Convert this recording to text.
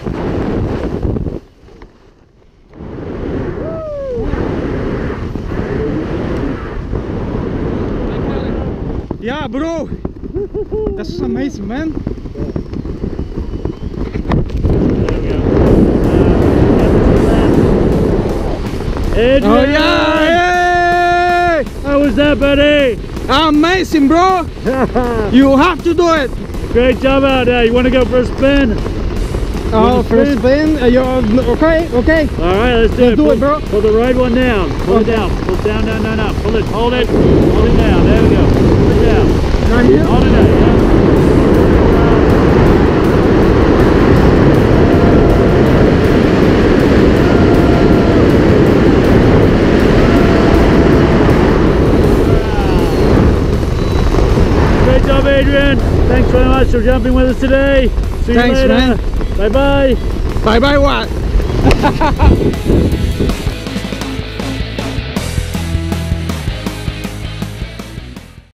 Yeah, bro. That's amazing, man. Adrian! Oh yeah! How was that, buddy? Amazing, bro. You have to do it. Great job out there. You want to go for a spin? Oh, for a spin? You're okay? Okay. All right, let's do it. Do it, bro. Pull the right one down. Pull it down. Pull it down, down, down, down. Pull it. Hold it. Hold it down. There we go. Pull it down. Right here? Hold it down. Yeah. Great job, Adrian. Thanks very much for jumping with us today. See you later. Man. Bye-bye. Bye-bye what?